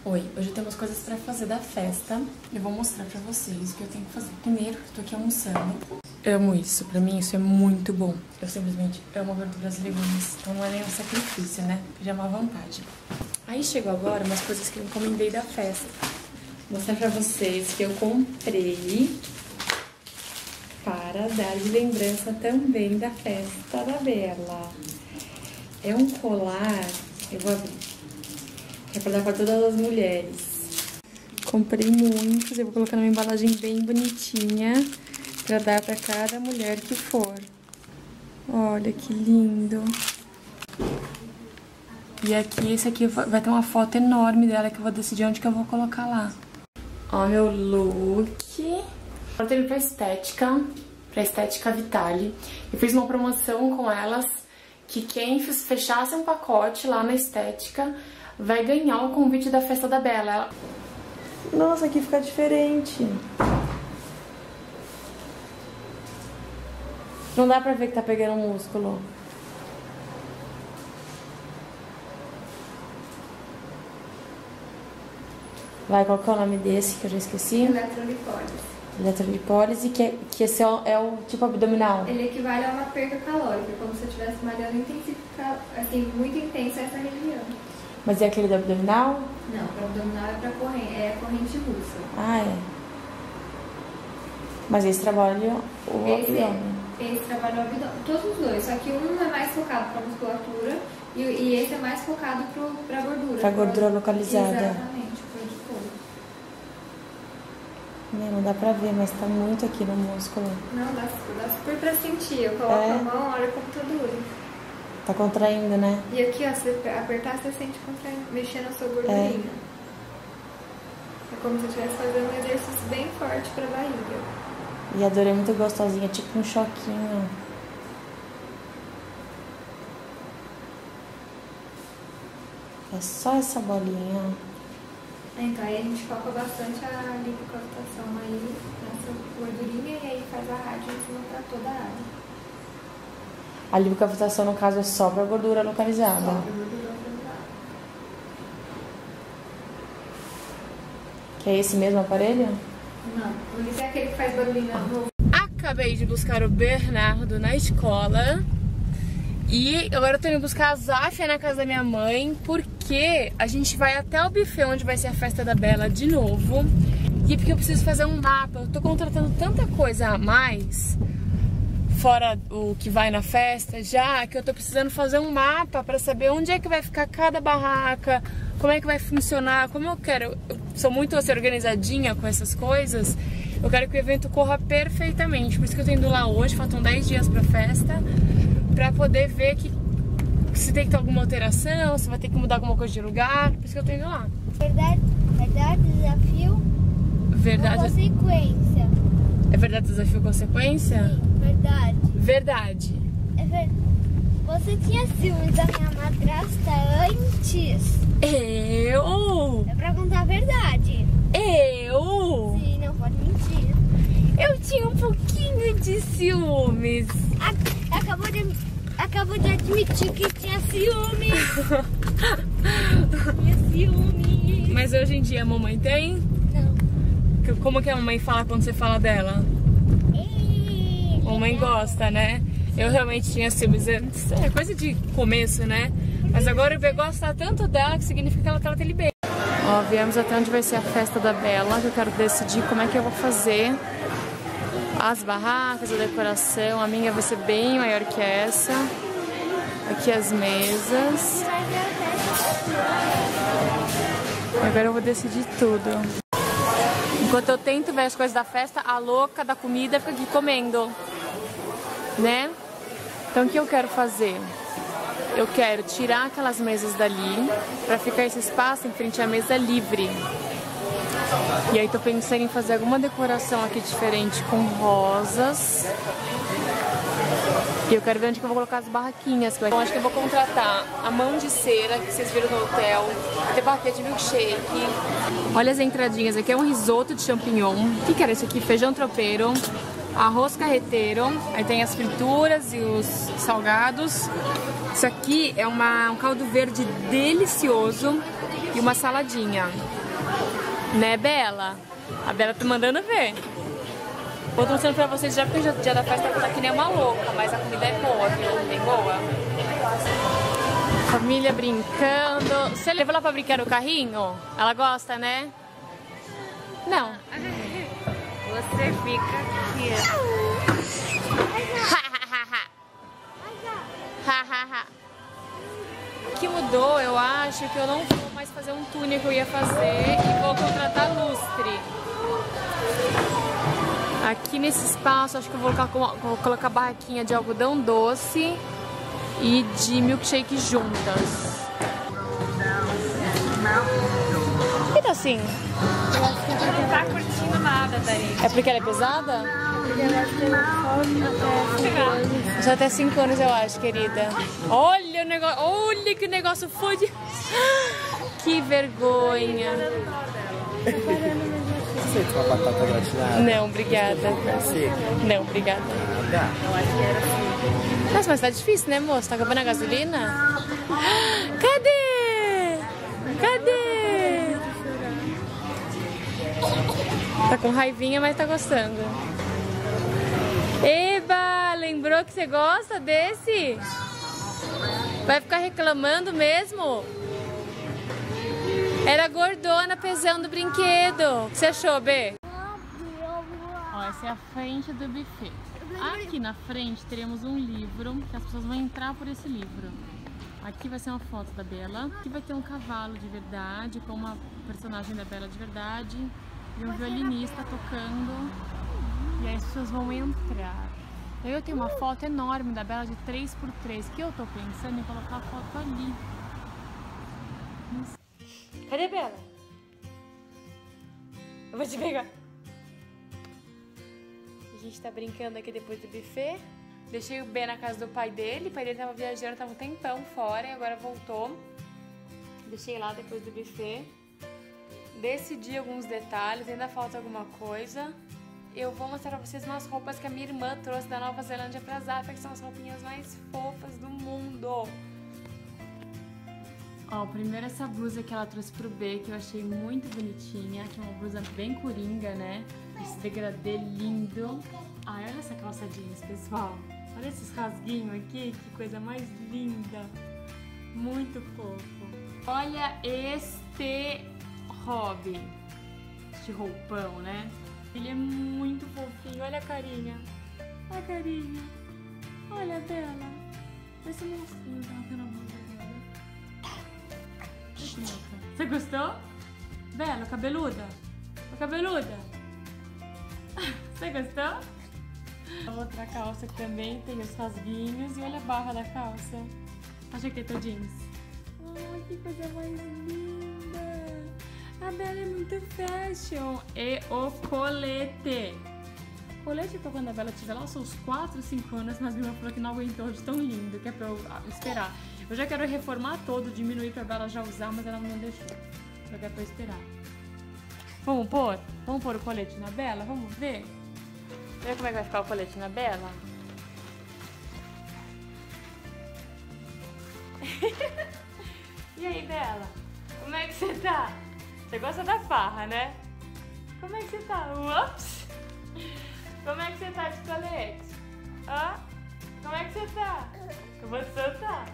Oi, hoje temos coisas pra fazer da festa. Eu vou mostrar pra vocês o que eu tenho que fazer. Primeiro, tô aqui almoçando. Amo isso, pra mim isso é muito bom. Eu simplesmente amo verduras e legumes, então não é nem um sacrifício, né? Já é uma vantagem. Aí chegou agora umas coisas que eu encomendei da festa. Vou mostrar pra vocês que eu comprei para dar de lembrança também da festa da Bela. É um colar, eu vou abrir, que é pra dar pra todas as mulheres. Comprei muitos, eu vou colocar numa embalagem bem bonitinha pra dar pra cada mulher que for. Olha que lindo. E aqui, esse aqui vai ter uma foto enorme dela que eu vou decidir onde que eu vou colocar lá. Ó, meu look. Eu tenho pra Estética Vitale. Eu fiz uma promoção com elas que quem fechasse um pacote lá na Estética vai ganhar o convite da festa da Bela. Nossa, aqui fica diferente. Não dá pra ver que tá pegando músculo. Vai, qual que é o nome desse que eu já esqueci? Eletrolipólise. Eletrolipólise, que esse é o tipo abdominal. Ele equivale a uma perda calórica, como se eu estivesse malhando intensificado, assim, muito intensa essa região. Mas é aquele do abdominal? Não, para abdominal é para corrente russa. Ah, é. Mas esse trabalha o abdômen. Esse trabalha o abdômen. Todos os dois, só que um é mais focado para musculatura e esse é mais focado para gordura. Para gordura localizada. Exatamente, foi de todo. Não dá pra ver, mas tá muito aqui no músculo. Não, dá super pra sentir. Eu coloco a mão, olha como tá duro. Tá contraindo, né? E aqui, ó, se você apertar, você sente contraindo, mexendo a sua gordurinha. É como se eu estivesse fazendo um exercício bem forte pra barriga. E a dor é muito gostosinha, tipo um choquinho. É só essa bolinha, ó. Então, aí a gente foca bastante a lipocavitação aí, nessa gordurinha, e aí faz a rádio em cima pra toda a área. A lipocavitação, no caso, é só pra gordura localizada. Só pra gordura localizada. Que é esse mesmo aparelho? Não, o lip é aquele que faz barulhinho no... Acabei de buscar o Bernardo na escola. E agora eu tô indo buscar a Záfia na casa da minha mãe, porque a gente vai até o buffet onde vai ser a festa da Bela de novo. E porque eu preciso fazer um mapa. Eu tô contratando tanta coisa a mais, fora o que vai na festa, já que eu tô precisando fazer um mapa pra saber onde é que vai ficar cada barraca, como é que vai funcionar, como eu quero. Eu sou muito assim, organizadinha com essas coisas. Eu quero que o evento corra perfeitamente. Por isso que eu tô indo lá hoje, faltam 10 dias pra festa, pra poder ver que se tem que ter alguma alteração, se vai ter que mudar alguma coisa de lugar. Por isso que eu tô indo lá. Verdade, desafio, Verdade. consequência. É verdade, desafio, consequência? Sim, verdade. Verdade. É verdade. Você tinha ciúmes da minha madrasta antes? Eu? É pra contar a verdade. Eu? Sim, não pode mentir. Eu tinha um pouquinho de ciúmes. Acabou de admitir que tinha ciúmes. Tinha ciúmes. Mas hoje em dia a mamãe tem? Não. Como que a mamãe fala quando você fala dela? A mamãe gosta, né? Eu realmente tinha ciúmes antes. É coisa de começo, né? Mas agora o bebê gosta tanto dela que significa que ela trata ele bem. Ó, viemos até onde vai ser a festa da Bela, que eu quero decidir como é que eu vou fazer as barracas, a decoração. A minha vai ser bem maior que essa. Aqui as mesas. Agora eu vou decidir tudo. Enquanto eu tento ver as coisas da festa, a louca da comida fica aqui comendo, né? Então o que eu quero fazer? Eu quero tirar aquelas mesas dali pra ficar esse espaço em frente à mesa livre. E aí tô pensando em fazer alguma decoração aqui diferente com rosas. E eu quero ver onde que eu vou colocar as barraquinhas. Então acho que eu vou contratar a mão de cera que vocês viram no hotel, ter barraquinha de milkshake. Olha as entradinhas, aqui é um risoto de champignon. O que era isso aqui? Feijão tropeiro, arroz carreteiro, aí tem as frituras e os salgados. Isso aqui é um caldo verde delicioso. e uma saladinha. Né, Bela? A Bela tá mandando ver. Vou mostrando pra vocês já, porque o dia da festa tá que nem uma louca, mas a comida é boa, viu? Bem boa. Família brincando. Você levou ela pra brincar no carrinho? Ela gosta, né? Não. Você fica aqui. O que mudou, eu acho que eu não vou mais fazer um túnel que eu ia fazer e vou contratar lustre. Aqui nesse espaço, acho que eu vou colocar barraquinha de algodão doce e de milkshake juntas. Que tá assim? Não tá curtindo nada, Dari. É porque ela é pesada? Porque ela tem fome Já até 5 anos, eu acho, querida. Olha o negócio, olha que negócio fode. Que vergonha. Aceita uma batata gratinada? Não, obrigada. Seca? Não, obrigada. Dá. Eu acho que era assim. Nossa, mas tá difícil, né, moço? Tá acabando a gasolina? Cadê? Cadê? Tá com raivinha, mas tá gostando. Eba, lembrou que você gosta desse? Vai ficar reclamando mesmo? Era gordona pesando o brinquedo. O que você achou, Bê? Ó, essa é a frente do buffet. Aqui na frente teremos um livro, que as pessoas vão entrar por esse livro. Aqui vai ser uma foto da Bela. Aqui vai ter um cavalo de verdade, com uma personagem da Bela de verdade. E um violinista tocando. E aí as pessoas vão entrar. Eu tenho uma foto enorme da Bela de 3x3, que eu tô pensando em colocar a foto ali. Cadê a Bela? Eu vou te pegar. A gente tá brincando aqui depois do buffet. Deixei o B na casa do pai dele. O pai dele tava viajando, tava um tempão fora e agora voltou. Deixei lá depois do buffet. Decidi alguns detalhes, ainda falta alguma coisa. Eu vou mostrar pra vocês umas roupas que a minha irmã trouxe da Nova Zelândia pra Zafra, que são as roupinhas mais fofas do mundo. Ó, primeiro essa blusa que ela trouxe pro B, que eu achei muito bonitinha, que é uma blusa bem coringa, né? Esse degradê lindo. Ah, olha essa calça jeans, pessoal. Olha esses rasguinhos aqui, que coisa mais linda. Muito fofo. Olha este hobby. Este roupão, né? Ele é muito fofinho. Olha a carinha. Olha a carinha. Olha a Bela. Esse monstrinho tá batendo a mão dela. Você gostou? Bela, cabeluda? Cabeluda? Você gostou? A outra calça que também tem os rasguinhos. E olha a barra da calça. A jaqueta jeans. Ai, que coisa mais linda. A Bela é muito fashion. E o colete. Colete pra quando a Bela tiver lá os seus 4, 5 anos, mas minha irmã falou que não aguentou de tão lindo, que é pra eu esperar. Eu já quero reformar todo, diminuir pra Bela já usar, mas ela não deixou. Eu quero pra eu esperar. Vamos pôr? Vamos pôr o colete na Bela? Vamos ver? Vê como é que vai ficar o colete na Bela? E aí, Bela? Como é que você tá? Você gosta da farra, né? Como é que você tá? Ups! Como é que você tá de colete? Hã? Como é que você tá? Eu vou te soltar.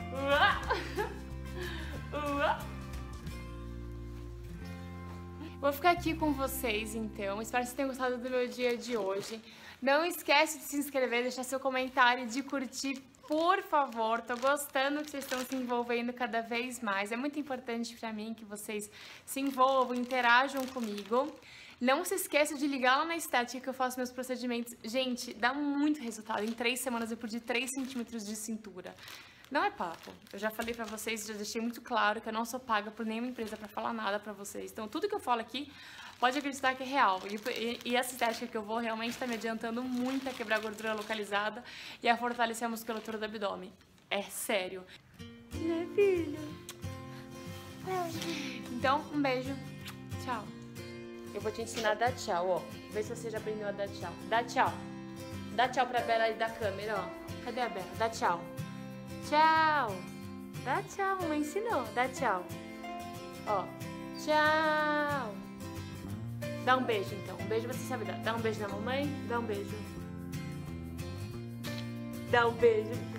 Vou ficar aqui com vocês, então. Espero que vocês tenham gostado do meu dia de hoje. Não esquece de se inscrever, deixar seu comentário, de curtir, por favor. Tô gostando que vocês estão se envolvendo cada vez mais. É muito importante pra mim que vocês se envolvam, interajam comigo. Não se esqueça de ligar lá na estética que eu faço meus procedimentos. Gente, dá muito resultado. Em 3 semanas eu perdi 3 centímetros de cintura. Não é papo. Eu já falei pra vocês, já deixei muito claro que eu não sou paga por nenhuma empresa pra falar nada pra vocês. Então, tudo que eu falo aqui, pode acreditar que é real. E essa estética que eu vou realmente tá me adiantando muito a quebrar a gordura localizada e a fortalecer a musculatura do abdômen. É sério. Né, filha? Então, um beijo. Tchau. Eu vou te ensinar a dar tchau, ó. Vê se você já aprendeu a dar tchau. Dá tchau. Dá tchau pra Bela aí da câmera, ó. Cadê a Bela? Dá tchau. Tchau. Dá tchau. Mamãe ensinou. Dá tchau. Ó. Tchau. Dá um beijo, então. Um beijo você sabe dar. Dá um beijo na mamãe. Dá um beijo. Dá um beijo.